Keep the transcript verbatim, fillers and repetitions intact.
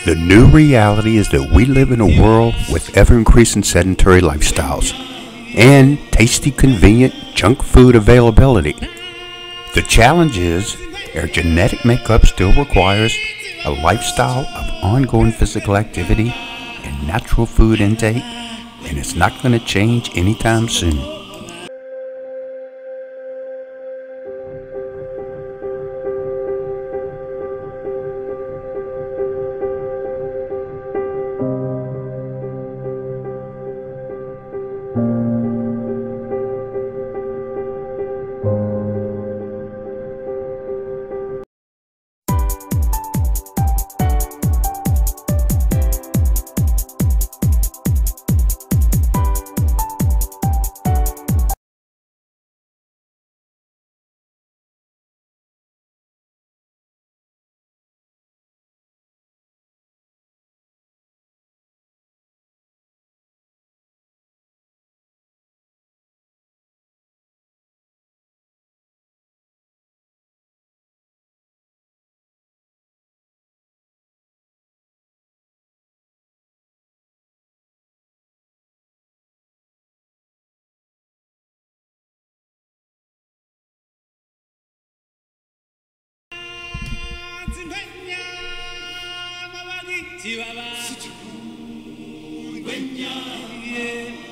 The new reality is that we live in a world with ever-increasing sedentary lifestyles and tasty, convenient junk food availability. The challenge is our genetic makeup still requires a lifestyle of ongoing physical activity and natural food intake, and it's not going to change anytime soon. Chihuahua, Chihuahua,